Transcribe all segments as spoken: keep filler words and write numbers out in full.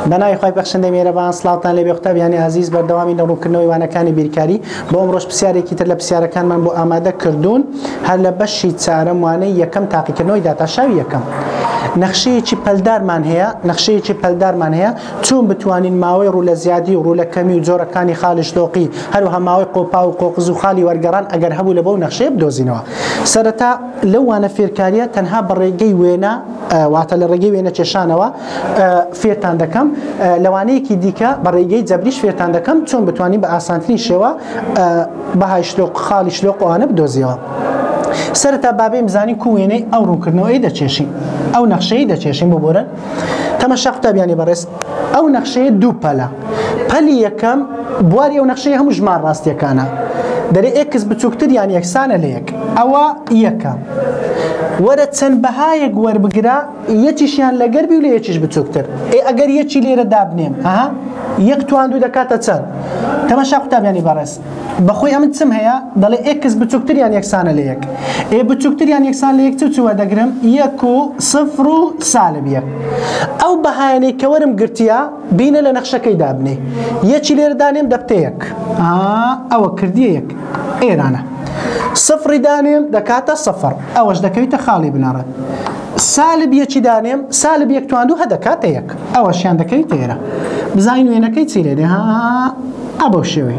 بنای خوای بخشنده میهرەبان سلااوتان لێ بێ قوتابیانی عزیز بەردەوامی نەڕوونکردنەوەی وانەکانی بیرکاری بۆ ئەمڕۆژ پرسیارێکی تر لە پرسیارەکانمان بۆ ئامادە کردوون هەر لە بەشی چارەم وانەی یەکەم تاقیکردنەوەی داتاشاوی یەکەم نەخشەیەکی پەلدارمان هەیە نەخشەیەکی پەلدارمان هەیە چۆن بتوانین ماوەی ڕوو لە زیادی و ڕوو لە کەمی و جۆرەکانی خاڵی شلۆقی هەروەها ماوەی قۆپا و قۆقز و خاڵی وەرگەڕان ئەگەر هەبوو لە بەو نەخشەیە بدۆزینەوە سەرەتا لەو وانە فێرکاریە تەنها بە ڕێگەی وێنە واتە لە ڕێگەی وێنە کێشانەوە فێرتان دەکەم لەوانەیەکی دیکە بە ڕێگەی جەبریش فێرتان دەکەم چۆن بتوانین بە ئاسانترین شێوە بەهای شلۆق خاڵی شلۆق ئەوانە بدۆزیەوە سەرەتا بابێ بزانین کو وێنەی ئەو ڕوونکردنەوەی دەچێشین ئەو نەخشەی دەچێشین بۆ بۆرە تەماشا قوتابیانی بەڕێز ئەو نەخشەیە دوو پەلە پەلی یەکەم بواری ئەو نەخشەیە هەموو ژمان ڕاستیەکانە دەرێ ئێکس بچووکتر یان یەکسانە لە یەک ئەوە یەکە وەرە چەند بەهایەک وەربگرا یەکیشیان لەگەر بی و لە یەکیش بچووکتر ئێ ئەگەر یەکی لێرە دابنێم ئەها یەک تواندوو دەکاتە چەند تەماشا قوتابیانی بەڕێز بەخۆی ئەمن چم هەیە دەڵێ ئێکس بچووکتر یان یەکسانە لە یەک ئێ بچووکتر یان یەکسان لە یەک چووە دەگرم یەک و سفر و سالب یەک ئەو بەهایەنەی کە وەرم گرتیە بینە لە نەخشەکەی دابنێ یەکی لێرە دانێم دەبتە یەک ئەوە کردیە یەک ئێرانە سفری دانێم دەکاتە سەفر ئەوەش دەکەویتە خاڵی بناڕە سالب یەکی دانێم سالب یەک تواندوو هە دەکاتە یەک ئەوەشیان دەکەویتە ئێرە بزانین وێنەکەی چی لێدێ ها ئەبەو شێوەیە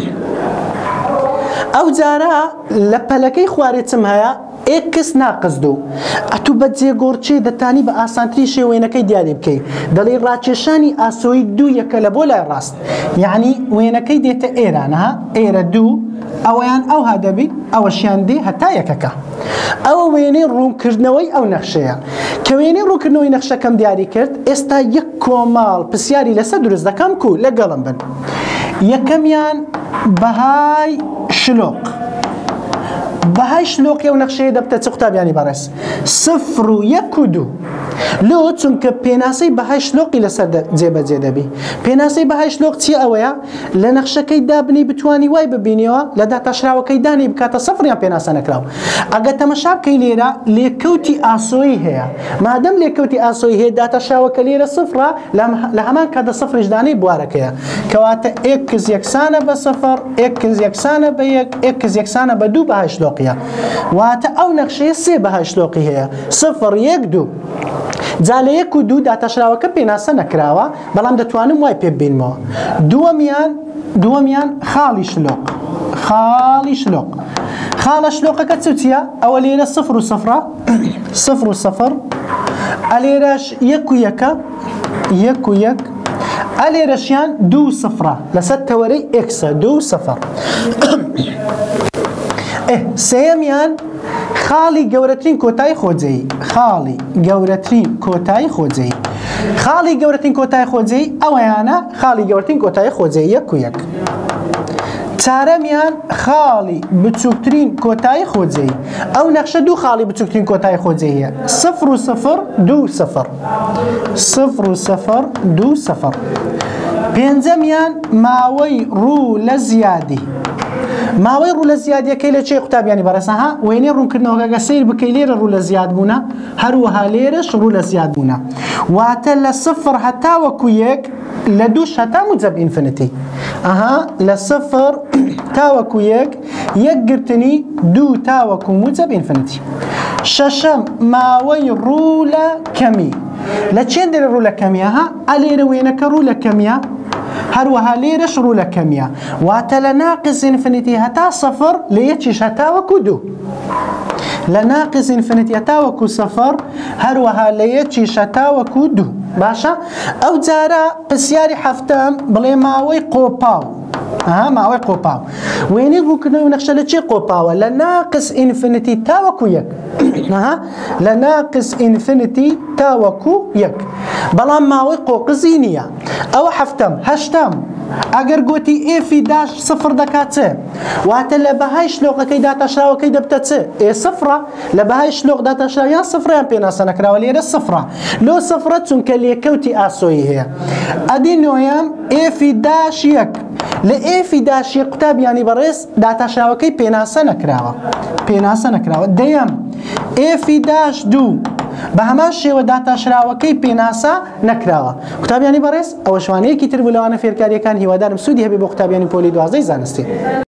ئەو جارە لە پەلەکەی خوارێتم هەیە ئێکس ناقص دوو ئەتوو بە جێگۆڕچێ دەتانی بە ئاسانتری شێوێنەکەی دیاری بکەیت دەڵێ ڕاکێشانی ئاسۆی دوو یەکە لە بۆ لای ڕاست یعنی وێنەکەی دێتە ئێرانەها ئێرە دوو ئەوەیان ئەو هادەبیت ئەوەشیان دێ هەتا یەکەکە ئەوە وێنەی ڕوونکردنەوەی ئەو نەخشەیە کە وێنەی ڕوونکردنەوەی نەخشەکەم دیاری کرد ئێستا یەک کۆماڵ پرسیاری لەسەر دروست دەکەم کو لەگەڵم بن یەکەمیان بەهای شلۆق بەهای شلۆقی ئەو نەخشەیە دەبتە چ قوتابیانی بەڕێز سفر و یەک و دوو لۆ چونکە پێناسەی بەهای شلۆقی لەسەر جێبەجێ دەبی پێناسەی بەهای شلۆق چی ئەوەیە لە نەخشەکەی دابنی بتوانی وای ببینیەوە لە داتاشراوەکەی دانی بکاتە سەفریان پێناسە نەکراو ئەگە تەمەشا بکەی لێرە لێکەوتی ئاسۆیی هەیە مادەم لێکەوتی ئاسۆیی هەیە داتاشراوەکە لێرە سفرە لە هەمان کاتە سەفریش دانەی بوارەکەیە کەواتە ئێکس یەکسانە بە سەفر ئێکس یەکسانە بە یەک ئێکس یەکسانە بە دوو بەهای شلۆق واتە ئەو نەخشەیە سێ بەهای شلۆقی هەیە سفر یەک دوو جا لە یەک و دوو داتەشراوەکە پێناسە نەکراوە بەڵام دەتوانم وای پێ ببینمەوە دووەمیان دووەمیان خاڵی شلۆق خاڵی شلۆق خاڵە شلۆقەکە چوتیە ئەوە لێرە سفر و سەفرە سفر و سەفر ئەلێرەش یەک و یەکە یەک و یەک ئەلێرەشیان دوو سەفرە لەسەر تەوەرەی ئێکسە دوو سەفر سێمیان خاڵی گەورەترین کۆتایی خۆجەیی خاڵی گەورەترین کۆتایی خۆجەیی خاڵی گەورەترین کۆتایی خۆجەیی ئەوەیانە خاڵی گەورەترین کۆتایی خۆجەیی یەک و یەک چارەمیان خاڵی بچووکترین کۆتایی خۆجەیی ئەو نەخشە دوو خاڵی بچووکترین کۆتایی خۆجەیی هەیە سفر و سەفر دوو سەفر سفر و سەفر دوو سەفر پێنجەمیان ماوەی ڕوو لە زیادی ماوەی ڕوو لە زیادیەکەی لە چێ قوتابیانی بەڕێزەها وێنەی ڕوونکردنەوەکە سیر بکەی لێرە ڕوو لە زیاد بوونە هەروەها لێرەش ڕوو لە زیاد بوونە واتە لە سفر هەتا وەکو یەک لە دووش هەتا موجب ئینفینیتی ئەها لە سفر تاوەکو یەک یەک گرتنی دوو تاوەکو موجب ئینفینیتی شەشەم ماوەی ڕوو لە کەمی لە چێن دێرە ڕوو لە کەمیە ها ئەلێرە وێنەکە ڕوو لە کەمیە هەروەها لێرەش ڕوو لە کەمیە واتە لە ناقص ئینفینیتی هەتا سەفر لە یەکیش هەتا وەکو دوو لە ناقص ئینفینیتی هەتا وەکو سەفر هەروەها لە یەکیش هەتا وەکو دوو باشە ئەو جارە پرسیاری هەفتەم بڵێ ماوەی قۆپاو ئەها ماوەی قۆپاو وێنەی ڕوونکردنەوەی نەخشە لە چێ قۆپاوە لە ناقص ئینفینیتی تا وەکو یەک لە ناقص ئینفینیتی تا وەکو یەک بەڵام ماوەی قۆقزی نییە ئەوە هەفتەم هەشتەم ئەگەر گوتی ئێفی داش سفر دەکات چێ واتە لە بەهای شلۆقەکەی داتاشراوەکەی دەبتە چێ ئێ سفرە لە بەهای شلۆق داتاشراویان سفریان پێناسە نەکراوە لێرە سفرە لۆ سفرە چونکە لێکەوتی ئاسۆیی هەیە ئەدی نۆیەم ئێفی داش یەک لە ئێفی داشی قوتابیانی بەڕێز داتاشراوەکەی پێناسە نەکراوە پێناسە نەکراوە دەیەم ئێفی داش دوو بە هەمان شێوە داتاشراوەکەی پێناسا نەکراوە. قوتابیانی بەڕێز ئەوە شوانەیەکی تر بوو لەوانە فێرکاریەکان هیوادارم سوودی هەبێ بۆ قوتابیانی پۆلی دوازدەی زانستی.